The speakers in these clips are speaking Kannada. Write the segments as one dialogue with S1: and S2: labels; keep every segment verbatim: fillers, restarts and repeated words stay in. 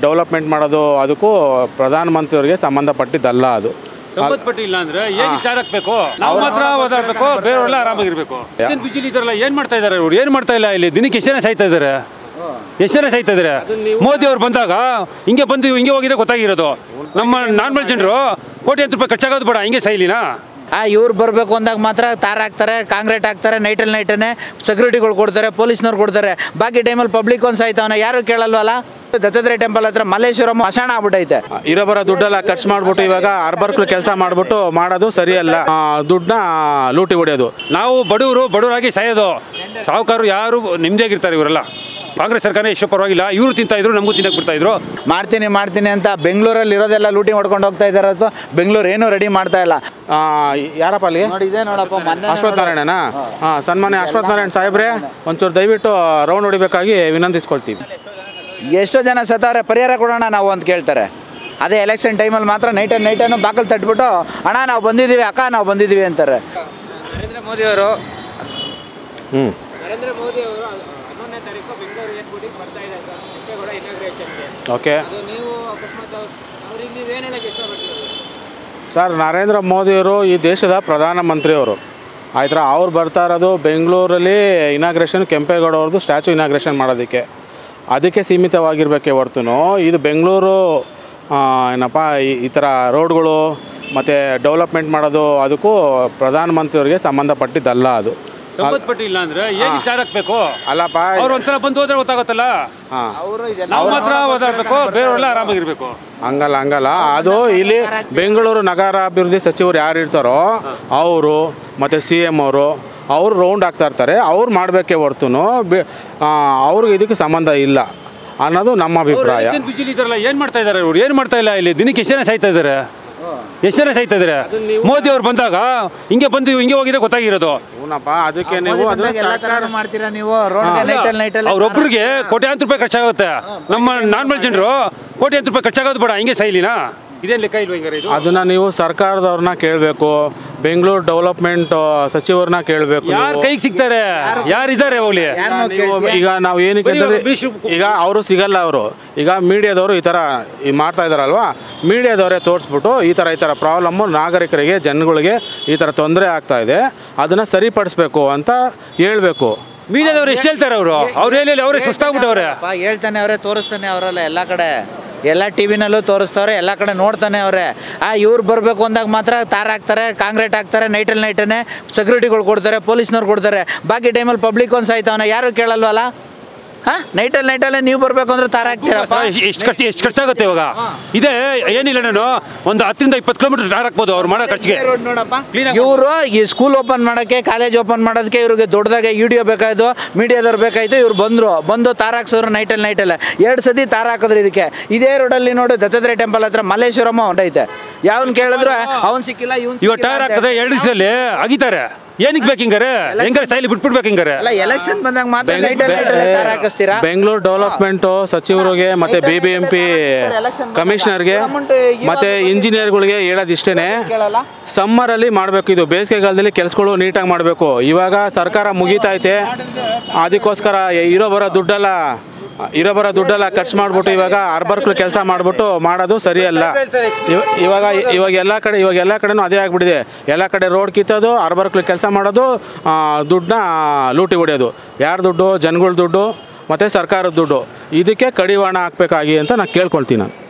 S1: ಡೆವಲಪ್ಮೆಂಟ್ ಮಾಡೋದು ಅದಕ್ಕೂ ಪ್ರಧಾನಮಂತ್ರಿಯವರಿಗೆ ಸಂಬಂಧಪಟ್ಟಿದ್ದಲ್ಲ. ಅದು
S2: ಸಂಬಂಧಪಟ್ಟಿಲ್ಲ ಅಂದ್ರೆ ಏನು ವಿಚಾರ ಹಾಕ್ಬೇಕು, ನಾವು ಮಾತ್ರ ಓದಾಡಬೇಕು, ಬೇರೆಯವರೆಲ್ಲ ಆರಾಮಾಗಿರ್ಬೇಕು. ಬಿಜಿಲಿ ಇದಾರಲ್ಲ ಏನು ಮಾಡ್ತಾ ಇದ್ದಾರೆ ಇವ್ರು? ಏನು ಮಾಡ್ತಾ ಇಲ್ಲ. ಇಲ್ಲಿ ದಿನಕ್ಕೆ ಎಷ್ಟು ಜನ ಸಾಯ್ತಾ ಇದ್ದಾರೆ, ಎಷ್ಟು ಜನ ಸಾಯ್ತಾ ಇದ್ದಾರೆ. ಮೋದಿ ಅವ್ರು ಬಂದಾಗ ಹಿಂಗೆ ಬಂದು ಹಿಂಗೆ ಹೋಗಿದ್ರೆ ಗೊತ್ತಾಗಿರೋದು. ನಮ್ಮ ನಾರ್ಮಲ್ ಜನರು ಕೋಟಿ ಹತ್ತು ರೂಪಾಯಿ ಖರ್ಚಾಗೋದು ಬೇಡ, ಹಿಂಗೆ ಸಾಯ್ಲಿನಾ?
S3: ಆ ಇವ್ರು ಬರಬೇಕು ಅಂದಾಗ ಮಾತ್ರ ತಾರ್ ಹಾಕ್ತಾರೆ, ಕಾಂಕ್ರೀಟ್ ಹಾಕ್ತಾರೆ, ನೈಟಲ್ಲಿ ನೈಟನ್ನೇ ಸೆಕ್ಯೂರಿಟಿಗಳು ಕೊಡ್ತಾರೆ, ಪೊಲೀಸ್ನವ್ರು ಕೊಡ್ತಾರೆ. ಬಾಕಿ ಟೈಮಲ್ಲಿ ಪಬ್ಲಿಕ್ ಒಂದು ಸಾಯ್ತಾವನ ಯಾರು ಕೇಳಲ್ವಲ್ಲ. ದತ್ತಾತ್ರೇಯ ಟೆಂಪಲ್ ಹತ್ರ ಮಲ್ಲೇಶ್ವರಂ ಮಸಾಣ ಆಗ್ಬಿಟ್ಟೈತೆ.
S1: ಇರೋ ಬರೋ ದುಡ್ಡೆಲ್ಲ ಖರ್ಚು ಮಾಡ್ಬಿಟ್ಟು ಇವಾಗ ಅರ್ಬರ್ಕ್ಳು ಕೆಲಸ ಮಾಡ್ಬಿಟ್ಟು ಮಾಡೋದು ಸರಿಯಲ್ಲ. ದುಡ್ಡನ್ನ ಲೂಟಿ ಹೊಡೆಯೋದು.
S2: ನಾವು ಬಡವರು ಬಡವರಾಗಿ ಸಾಯೋದು. ಸಾಹುಕಾರರು ಯಾರು ನೆಮ್ಮದಿಯಾಗಿರ್ತಾರೆ ಇವರೆಲ್ಲ. ಕಾಂಗ್ರೆಸ್ ಸರ್ಕಾರ ಎಷ್ಟು ಪರವಾಗಿಲ್ಲ, ಇವರು ತಿಂತಾ ಇದ್ರು, ನಮಗೂ ತಿನ್ನಕ್ಕೆ ಬಿಡ್ತಾ ಇದ್ರು.
S3: ಮಾಡ್ತೀನಿ ಮಾಡ್ತೀನಿ ಅಂತ ಬೆಂಗಳೂರಲ್ಲಿ ಇರೋದೆಲ್ಲ ಲೂಟಿ ಹೊಡ್ಕೊಂಡು ಹೋಗ್ತಾ ಇದ್ದಾರೆ. ಅಥವಾ ಬೆಂಗಳೂರು ಏನೂ ರೆಡಿ ಮಾಡ್ತಾ ಇಲ್ಲ.
S1: ಯಾರಪ್ಪ ಅಲ್ಲಿಗೆ
S3: ನೋಡಿ ಇದೆ ನೋಡಪ್ಪ,
S1: ಅಶ್ವಥ್ ನಾರಾಯಣನಾ? ಹಾಂ, ಸನ್ಮಾನ್ಯ ಅಶ್ವಥ್ ನಾರಾಯಣ್ ಸಾಹೇಬ್ರೆ, ಒಂಚೂರು ದಯವಿಟ್ಟು ರೌಂಡ್ ಹೊಡಿಬೇಕಾಗಿ ವಿನಂತಿಸ್ಕೊಳ್ತೀವಿ.
S3: ಎಷ್ಟೋ ಜನ ಸತ್ತವ್ರೆ, ಪರಿಹಾರ ಕೊಡೋಣ ನಾವು ಅಂತ ಕೇಳ್ತಾರೆ. ಅದೇ ಎಲೆಕ್ಷನ್ ಟೈಮಲ್ಲಿ ಮಾತ್ರ ನೈಟನ್ನು ನೈಟನ್ನು ಬಾಕಲ್ ತಟ್ಬಿಟ್ಟು ಅಣ್ಣ ನಾವು ಬಂದಿದ್ದೀವಿ, ಅಕ್ಕ ನಾವು ಬಂದಿದ್ದೀವಿ ಅಂತಾರೆ. ನರೇಂದ್ರ ಮೋದಿ ಅವರು
S1: ಹ್ಞೂ
S3: ನರೇಂದ್ರ ಮೋದಿ ಅವರು ಹನ್ನೊಂದನೇ ತಾರೀಕು ಬೆಂಗಳೂರು ಏರ್ಪೋರ್ಟಿಗೆ ಬರ್ತಾ ಇದ್ದಾರೆ ಸರ್, ಕೆಂಪೇಗೌಡ ಇನಾಗ್ರೇಷನ್ಗೆ.
S1: ಓಕೆ
S3: ಅದು ನೀವು ಅಕಸ್ಮಾತ್ ಅವ್ರಿಗೆ ನೀವು ಏನು ಹೇಳಕ್ಕೆ ಇಷ್ಟಪಡ್ತೀವಿ
S1: ಸರ್? ನರೇಂದ್ರ ಮೋದಿಯವರು ಈ ದೇಶದ ಪ್ರಧಾನಮಂತ್ರಿಯವರು ಆಯ್ತಾ. ಅವ್ರು ಬರ್ತಾ ಇರೋದು ಬೆಂಗಳೂರಲ್ಲಿ ಇನಾಗ್ರೇಷನ್, ಕೆಂಪೇಗೌಡ ಅವ್ರದ್ದು ಸ್ಟ್ಯಾಚು ಇನಾಗ್ರೇಷನ್ ಮಾಡೋದಕ್ಕೆ. ಅದಕ್ಕೆ ಸೀಮಿತವಾಗಿರಬೇಕೇ ಹೊರತು ಇದು ಬೆಂಗಳೂರು ಏನಪ್ಪ ಈ ಥರ ರೋಡ್ಗಳು ಮತ್ತು ಡೆವಲಪ್ಮೆಂಟ್ ಮಾಡೋದು ಅದಕ್ಕೂ ಪ್ರಧಾನಮಂತ್ರಿಯವರಿಗೆ ಸಂಬಂಧಪಟ್ಟಿದ್ದಲ್ಲ. ಅದು
S2: ಸಂಬಂಧಪಟ್ಟಿಲ್ಲ ಅಂದ್ರೆ ಏನು ವಿಚಾರ ಹಾಕ್ಬೇಕು?
S1: ಅಲ್ಲಪ್ಪ,
S2: ಅವ್ರು ಒಂದ್ಸಲ ಬಂದು ಹೋದ್ರೆ ಗೊತ್ತಾಗುತ್ತಲ್ಲ.
S1: ಹಾಂ,
S2: ನಾವು ಮಾತ್ರ ಓದಾಡಬೇಕು, ಬೇರೆಯವರೆಲ್ಲ ಆರಾಮಾಗಿರ್ಬೇಕು.
S1: ಹಂಗಲ್ಲ ಹಂಗಲ್ಲ ಅದು ಇಲ್ಲಿ ಬೆಂಗಳೂರು ನಗರಾಭಿವೃದ್ಧಿ ಸಚಿವರು ಯಾರು ಇರ್ತಾರೋ ಅವರು ಮತ್ತು ಸಿ ಎಮ್ ಅವರು ಅವರು ರೌಂಡ್ ಆಗ್ತಾ ಇರ್ತಾರೆ. ಅವ್ರು ಮಾಡಬೇಕೇ ಹೊರತು ಅವ್ರಿಗೆ ಇದಕ್ಕೆ ಸಂಬಂಧ ಇಲ್ಲ ಅನ್ನೋದು ನಮ್ಮ ಅಭಿಪ್ರಾಯ.
S2: ಬಿಜಿಲಿ ಇದಾರಲ್ಲ ಏನು ಮಾಡ್ತಾ ಇದ್ದಾರೆ ಇವ್ರು? ಏನು ಮಾಡ್ತಾ ಇಲ್ಲ. ಇಲ್ಲಿ ದಿನಕ್ಕೆ ಎಷ್ಟು ಜನ ಸಾಯ್ತಾ ಇದ್ದಾರೆ, ಎಷ್ಟು ಜನ ಸಾಯ್ತಾ ಇದ್ದಾರೆ. ಮೋದಿ ಅವ್ರು ಬಂದಾಗ ಹಿಂಗೆ ಬಂದು ಹಿಂಗೆ ಹೋಗಿದ್ರೆ ಗೊತ್ತಾಗಿರೋದು.
S1: ಅದಕ್ಕೆ ನೀವು
S3: ಮಾಡ್ತೀರಾ ನೀವು ನೈಟಲ್ಲಿ
S2: ಅವ್ರೊಬ್ರಿಗೆ ಕೋಟ್ಯಾಂತರ ರೂಪಾಯಿ ಖರ್ಚಾಗುತ್ತೆ. ನಮ್ಮ ನಾರ್ಮಲ್ ಜನರು ಕೋಟಿ ಹತ್ತು ರೂಪಾಯಿ ಖರ್ಚಾಗೋದು ಬೇಡ, ಹಿಂಗೆ ಸಾಯ್ಲಿನಾ? ಇದೇನು ಲೆಕ್ಕ ಇಲ್ವ ಹಿಂಗಾರೆ?
S1: ಅದನ್ನ ನೀವು ಸರ್ಕಾರದವ್ರನ್ನ ಕೇಳಬೇಕು, ಬೆಂಗಳೂರು ಡೆವಲಪ್ಮೆಂಟ್ ಸಚಿವರನ್ನ ಕೇಳಬೇಕು.
S2: ಯಾರು ಕೈಗೆ ಸಿಗ್ತಾರೆ, ಯಾರಿದ್ದಾರೆ ಹೋಗ್ಲಿ?
S1: ಈಗ ನಾವು ಏನಕ್ಕೆ ಈಗ ಅವರು ಸಿಗಲ್ಲ. ಅವರು ಈಗ ಮೀಡಿಯಾದವರು ಈ ಥರ ಮಾಡ್ತಾ ಇದ್ದಾರಲ್ವಾ, ಮೀಡಿಯಾದವರೇ ತೋರಿಸ್ಬಿಟ್ಟು ಈ ಥರ ಈ ಥರ ಪ್ರಾಬ್ಲಮ್ಮು ನಾಗರಿಕರಿಗೆ ಜನಗಳಿಗೆ ಈ ಥರ ತೊಂದರೆ ಆಗ್ತಾ ಇದೆ, ಅದನ್ನು ಸರಿಪಡಿಸ್ಬೇಕು ಅಂತ ಹೇಳ್ಬೇಕು.
S2: ಮೀಡಿಯಾದವ್ರು ಎಷ್ಟು ಹೇಳ್ತಾರೆ ಅವರು? ಅವ್ರು ಹೇಳಿ ಅವರೇ ಸುಸ್ತಾಗ್ಬಿಟ್ಟವ್ರೆ.
S3: ಹೇಳ್ತಾನೆ ಅವರೇ, ತೋರಿಸ್ತಾನೆ ಅವರಲ್ಲ. ಎಲ್ಲ ಕಡೆ ಎಲ್ಲ ಟಿ ವಿನಲ್ಲೂ ತೋರಿಸ್ತವ್ರೆ, ಎಲ್ಲ ಕಡೆ ನೋಡ್ತಾನೆ ಅವರೇ. ಆ ಇವ್ರು ಬರಬೇಕು ಅಂದಾಗ ಮಾತ್ರ ತಾರ್ ಹಾಕ್ತಾರೆ, ಕಾಂಕ್ರೀಟ್ ಹಾಕ್ತಾರೆ, ನೈಟಲ್ಲಿ ನೈಟನ್ನೇ ಸೆಕ್ಯೂರಿಟಿಗಳು ಕೊಡ್ತಾರೆ, ಪೊಲೀಸ್ನವ್ರು ಕೊಡ್ತಾರೆ. ಬಾಕಿ ಟೈಮಲ್ಲಿ ಪಬ್ಲಿಕ್ ಒಂದು ಸಾಯ್ತಾವನ ಯಾರು ಕೇಳಲ್ವಲ್ಲ. ಹಾಂ, ನೈಟಲ್ಲಿ ನೈಟಲ್ಲೇ ನೀವು ಬರಬೇಕು ಅಂದ್ರೆ ತಾರ್ ಹಾಕ್ತೀರಪ್ಪ.
S2: ಎಷ್ಟು ಖರ್ಚು ಎಷ್ಟು ಖರ್ಚಾಗುತ್ತೆ ಇವಾಗ? ಇದೇ ಏನಿಲ್ಲ, ನಾನು ಒಂದು ಹತ್ತರಿಂದ ಇಪ್ಪತ್ತು ಕಿಲೋಮೀಟರ್ ತಾರ್ ಹಾಕ್ಬೋದು ಅವ್ರು ಮಾಡೋ ಖರ್ಚಿಗೆ.
S3: ನೋಡಪ್ಪ, ಇವರು ಈ ಸ್ಕೂಲ್ ಓಪನ್ ಮಾಡೋಕ್ಕೆ, ಕಾಲೇಜ್ ಓಪನ್ ಮಾಡೋದಕ್ಕೆ ಇವ್ರಿಗೆ ದೊಡ್ಡದಾಗೆ ವಿಡಿಯೋ ಬೇಕಾಯ್ತು, ಮೀಡಿಯಾದವ್ರು ಬೇಕಾಯ್ತು. ಇವ್ರು ಬಂದರು, ಬಂದು ತಾರ್ ಹಾಕ್ಸೋರು ನೈಟಲ್ಲಿ ನೈಟಲ್ಲೇ ಎರಡು ಸತಿ ತಾರ್ ಹಾಕಿದ್ರು ಇದಕ್ಕೆ. ಇದೇ ರೋಡಲ್ಲಿ ನೋಡಿ ದತ್ತಾತ್ರೇಯ ಟೆಂಪಲ್ ಹತ್ರ ಮಲ್ಲೇಶ್ವರಂ ಹೊಂಟೈತೆ. ಯಾವನ್ ಕೇಳಿದ್ರು ಅವ್ನು ಸಿಕ್ಕಿಲ್ಲ, ಇವ್ನು
S2: ಇವಾಗ ಟಾರ್ ಹಾಕಿದ್ರೆ ಎರಡು ದಿವಸದಲ್ಲಿ ಅಗಿತಾರೆ. ಏನಕ್ಕೆ ಬೇಕು ಹಿಂಗಾರೆ? ಹೆಂಗಾರೆ ಸ್ಟೈಲ್ ಬಿಟ್ಬಿಡ್ಬೇಕು ಹಿಂಗಾರೆ?
S3: ಎಲೆಕ್ಷನ್ ಬಂದಾಗ ಮಾತ್ರ ನೈಟಲ್ಲಿ ತಾರ್ ಹಾಕಿಸ್ತೀರಾ?
S1: ಬೆಂಗಳೂರು ಡೆವಲಪ್ಮೆಂಟ್ ಸಚಿವರಿಗೆ ಮತ್ತೆ ಬಿ ಬಿ ಎಂ ಪಿ ಕಮಿಷನರ್ಗೆ ಮತ್ತೆ ಇಂಜಿನಿಯರ್ಗಳಿಗೆ ಹೇಳೋದಿಷ್ಟೇನೆ, ಸಮ್ಮರಲ್ಲಿ ಮಾಡಬೇಕು. ಇದು ಬೇಸಿಗೆಗಾಲದಲ್ಲಿ ಕೆಲಸಗಳು ನೀಟಾಗಿ ಮಾಡಬೇಕು. ಇವಾಗ ಸರ್ಕಾರ ಮುಗಿತೈತೆ, ಅದಕ್ಕೋಸ್ಕರ ಇರೋ ಬರೋ ದುಡ್ಡೆಲ್ಲ ಇರೋ ಬರೋ ದುಡ್ಡೆಲ್ಲ ಖರ್ಚು ಮಾಡಿಬಿಟ್ಟು ಇವಾಗ ಅರ್ಬರ್ಕ್ಳು ಕೆಲಸ ಮಾಡಿಬಿಟ್ಟು ಮಾಡೋದು ಸರಿಯಲ್ಲ. ಇವಾಗ ಇವಾಗ ಎಲ್ಲ ಕಡೆ ಇವಾಗ ಎಲ್ಲ ಕಡೆನೂ ಅದೇ ಆಗಿಬಿಟ್ಟಿದೆ. ಎಲ್ಲ ಕಡೆ ರೋಡ್ ಕಿತ್ತೋದು, ಅರ್ಬರ್ಕ್ಳು ಕೆಲಸ ಮಾಡೋದು, ದುಡ್ಡನ್ನ ಲೂಟಿ ಹೊಡೆಯೋದು. ಯಾರ ದುಡ್ಡು? ಜನಗಳ ದುಡ್ಡು ಮತ್ತು ಸರ್ಕಾರದ ದುಡ್ಡು. ಇದಕ್ಕೆ ಕಡಿವಾಣ ಹಾಕಬೇಕಾಗಿ ಅಂತ ನಾನು ಕೇಳ್ಕೊಳ್ತೀನಿ. ನಾನು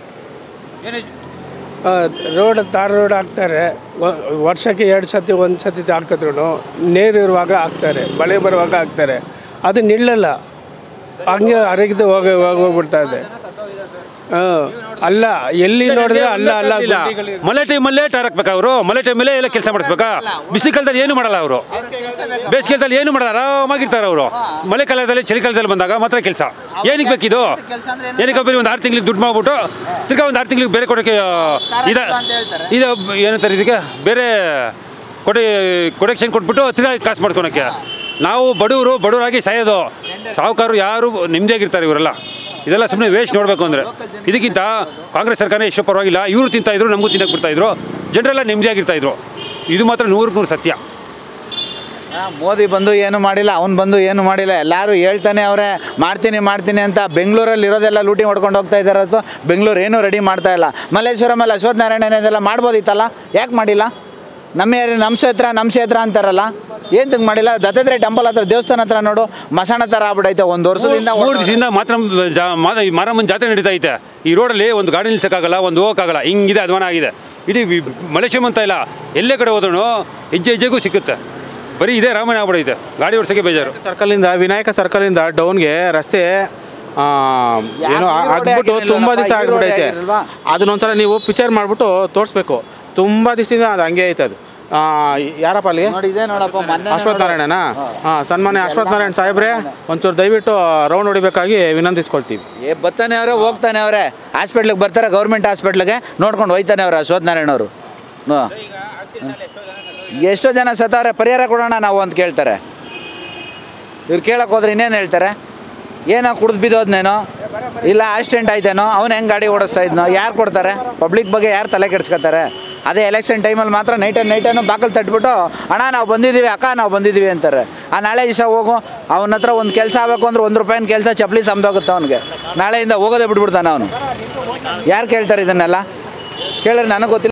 S4: ರೋಡ್ ತಾರ್ ರೋಡ್ ಹಾಕ್ತಾರೆ, ವರ್ಷಕ್ಕೆ ಎರಡು ಸತಿ ಒಂದು ಸತಿ ಹಾಕಿದ್ರು ನೀರು ಇರುವಾಗ ಹಾಕ್ತಾರೆ, ಮಳೆ ಬರುವಾಗ ಹಾಕ್ತಾರೆ. ಅದು ನಿಲ್ಲಲ್ಲ, ಹಂಗೆ ಅರಗಿದು ಹೋಗಿ ಹೋಗ್ಬಿಡ್ತಾ ಇದೆ. ಹಾಂ, ಅಲ್ಲ ಎಲ್ಲಿ ನೋಡಿದ್ರೆ ಅಲ್ಲ ಅಲ್ಲ
S2: ಮಳೆ ಟೈಮಲ್ಲೇ ಟಾರ್ ಹಾಕ್ಬೇಕಾ ಅವರು? ಮಳೆ ಟೈಮಲ್ಲೇ ಎಲ್ಲ ಕೆಲಸ ಮಾಡಿಸ್ಬೇಕಾ? ಬಿಸಿಲು ಕಾಲದಲ್ಲಿ ಏನು ಮಾಡಲ್ಲ ಅವರು, ಬೇಸಿಗೆ ಕಾಲದಲ್ಲಿ ಏನು ಮಾಡಲ್ಲ, ಆರಾಮಾಗಿರ್ತಾರೆ ಅವರು. ಮಳೆ ಕಾಲದಲ್ಲಿ ಚಳಿಗಾಲದಲ್ಲಿ ಬಂದಾಗ ಮಾತ್ರ ಕೆಲಸ. ಏನಕ್ಕೆ ಬೇಕಿದು? ಏನಕ್ಕೆ ಬೇರೆ ಒಂದು ಆರು ತಿಂಗಳಿಗೆ ದುಡ್ಡು ಮಾಡ್ಬಿಟ್ಟು ತಿರ್ಗಾ ಒಂದು ಆರು ತಿಂಗಳಿಗೆ ಬೇರೆ ಕೊಡೋಕ್ಕೆ ಇದು ಇದು ಏನಂತಾರೆ ಇದಕ್ಕೆ? ಬೇರೆ ಕೊಡೆ ಕೊಡಕ್ಷನ್ ಕೊಟ್ಬಿಟ್ಟು ತಿರ್ಗಾ ಕಾಸು ಮಾಡ್ಕೊಳಕ್ಕೆ. ನಾವು ಬಡವರು ಬಡವರಾಗಿ ಸಾಯೋದು. ಸಾಹುಕಾರರು ಯಾರು ನೆಮ್ಮದಿಯಾಗಿರ್ತಾರೆ ಇವರೆಲ್ಲ. ಇದೆಲ್ಲ ಸುಮ್ಮನೆ ವೇಸ್ಟ್ ನೋಡಬೇಕು ಅಂದರೆ. ಇದಕ್ಕಿಂತ ಕಾಂಗ್ರೆಸ್ ಸರ್ಕಾರ ಎಷ್ಟು ಪರವಾಗಿಲ್ಲ, ಇವರು ತಿಂತಾ ಇದ್ರು, ನಮಗೂ ತಿನ್ನಕ್ಕೆ ಬಿಡ್ತಾಯಿದ್ರು, ಜನರೆಲ್ಲ ನೆಮ್ಮದಿಯಾಗಿರ್ತಾಯಿದ್ರು. ಇದು ಮಾತ್ರ ನೂರಕ್ಕೆ ನೂರು ಸತ್ಯ.
S3: ಮೋದಿ ಬಂದು ಏನು ಮಾಡಿಲ್ಲ, ಅವ್ನು ಬಂದು ಏನು ಮಾಡಿಲ್ಲ, ಎಲ್ಲರೂ ಹೇಳ್ತಾನೆ ಅವರೇ ಮಾಡ್ತೀನಿ ಮಾಡ್ತೀನಿ ಅಂತ. ಬೆಂಗಳೂರಲ್ಲಿ ಇರೋದೆಲ್ಲ ಲೂಟಿ ಹೊಡ್ಕೊಂಡು ಹೋಗ್ತಾ ಇದ್ದಾರೆ ಹೊರತು ಬೆಂಗಳೂರು ಏನೂ ರೆಡಿ ಮಾಡ್ತಾ ಇಲ್ಲ. ಮಲ್ಲೇಶ್ವರಮಲ್ಲಿ ಅಶ್ವತ್ಥ ನಾರಾಯಣ ಇದೆಲ್ಲ ಮಾಡ್ಬೋದಿತ್ತಲ್ಲ, ಯಾಕೆ ಮಾಡಿಲ್ಲ? ನಮ್ಮ ಏರಿಯಾ ನಮ್ಮ ಕ್ಷೇತ್ರ ನಮ್ಮ ಕ್ಷೇತ್ರ ಅಂತಾರಲ್ಲ, ಏನು ಮಾಡಿಲ್ಲ? ದತ್ತಾತ್ರೇಯ ಟೆಂಪಲ್ ಹತ್ರ ದೇವಸ್ಥಾನ ಹತ್ರ ನೋಡು ಮಸಾಣ ಥರ ಆಗ್ಬಿಟ್ಟೈತೆ. ಒಂದು ವರ್ಷದಿಂದ
S2: ಮೂರು ದಿವಸದಿಂದ ಮಾತ್ರ ಮಾರಮ್ಮನ ಜಾತ್ರೆ ನಡೀತಾ ಐತೆ. ಈ ರೋಡಲ್ಲಿ ಒಂದು ಗಾಡಿ ನಿಲ್ಸೋಕ್ಕಾಗಲ್ಲ, ಒಂದು ಹೋಗೋಕ್ಕಾಗಲ್ಲ, ಹಿಂಗಿದೆ ಅಧ್ವಾನ ಆಗಿದೆ. ಇಡೀ ಮಲೇಶ್ವರಂ ಅಂತ ಇಲ್ಲ, ಎಲ್ಲೇ ಕಡೆ ಹೋದ್ರೂ ಹೆಜ್ಜೆ ಹೆಜ್ಜೆಗೂ ಸಿಕ್ಕುತ್ತೆ. ಬರೀ ಇದೇ ರಾಮಾಯಣ ಆಗ್ಬಿಡೈತೆ, ಗಾಡಿ ಓಡಿಸೋಕ್ಕೆ ಬೇಜಾರು.
S1: ಸರ್ಕಲಿಂದ ವಿನಾಯಕ ಸರ್ಕಲಿಂದ ಡೌನ್ಗೆ ರಸ್ತೆ ಏನೋ ಆಗ್ಬಿಟ್ಟು ತುಂಬ ದಿವಸ ಆಗ್ಬಿಟ್ಟೈತೆ. ಅದನ್ನೊಂದ್ಸಲ ನೀವು ಪಿಕ್ಚರ್ ಮಾಡಿಬಿಟ್ಟು ತೋರಿಸ್ಬೇಕು. ತುಂಬ ದಿವಸದಿಂದ ಅದು ಹಂಗೆ ಐತೆ. ಅದು ಯಾರಪ್ಪ ಅಲ್ಲಿಗೆ
S3: ನೋಡಿದೆ ನೋಡಪ್ಪ,
S1: ಅಶ್ವತ್ಥ ನಾರಾಯಣನಾ? ಹಾಂ, ಸನ್ಮಾನ್ಯ ಅಶ್ವತ್ಥ ನಾರಾಯಣ ಸಾಹೇಬ್ರೆ, ಒಂಚೂರು ದಯವಿಟ್ಟು ರೌಂಡ್ ಹೊಡಿಬೇಕಾಗಿ ವಿನಂತಿಸ್ಕೊಳ್ತೀವಿ.
S3: ಏ ಬರ್ತಾನೆ ಅವರೇ, ಹೋಗ್ತಾನೆ ಅವರೇ, ಹಾಸ್ಪಿಟ್ಲಿಗೆ ಬರ್ತಾರೆ, ಗೌರ್ಮೆಂಟ್ ಹಾಸ್ಪಿಟ್ಲಿಗೆ ನೋಡ್ಕೊಂಡು ಹೋಯ್ತಾನೆ ಅವರು ಅಶ್ವತ್ಥ ನಾರಾಯಣ ಅವರು. ಎಷ್ಟೋ ಜನ ಸತ್ತವ್ರೆ, ಪರಿಹಾರ ಕೊಡೋಣ ನಾವು ಅಂತ ಕೇಳ್ತಾರೆ. ಇವ್ರು ಕೇಳಕ್ಕೆ ಹೋದ್ರೆ ಇನ್ನೇನು ಹೇಳ್ತಾರೆ? ಏನೋ ಕುಡ್ದು ಬಿದ್ದೋದ್ನೇನೋ, ಇಲ್ಲ ಆಕ್ಸಿಡೆಂಟ್ ಆಯ್ತೇನೋ, ಅವ್ನು ಹೆಂಗೆ ಗಾಡಿ ಓಡಿಸ್ತಾ ಇದ್ನೋ, ಯಾರು ಕೊಡ್ತಾರೆ? ಪಬ್ಲಿಕ್ ಬಗ್ಗೆ ಯಾರು ತಲೆ ಕೆಡಿಸ್ಕೊತಾರೆ? ಅದೇ ಎಲೆಕ್ಷನ್ ಟೈಮಲ್ಲಿ ಮಾತ್ರ ನೈಟನ್ನು ನೈಟನ್ನು ಬಾಕಲು ತಟ್ಬಿಟ್ಟು ಅಣ್ಣ ನಾವು ಬಂದಿದ್ದೀವಿ, ಅಕ್ಕ ನಾವು ಬಂದಿದ್ದೀವಿ ಅಂತಾರೆ. ಆ ನಾಳೆ ದಿವಸ ಹೋಗು, ಅವನ ಹತ್ರ ಒಂದು ಕೆಲಸ ಆಗಬೇಕು ಅಂದ್ರೆ ಒಂದು ರೂಪಾಯಿನ ಕೆಲಸ ಚಪ್ಪಲಿ ಸಮದೋಗುತ್ತೆ ಅವನಿಗೆ. ನಾಳೆಯಿಂದ ಹೋಗೋದೇ ಬಿಟ್ಬಿಡ್ತಾನೆ ಅವನು. ಯಾರು ಕೇಳ್ತಾರೆ ಇದನ್ನೆಲ್ಲ? ಕೇಳಿದ್ರೆ ನನಗೆ ಗೊತ್ತಿಲ್ಲ.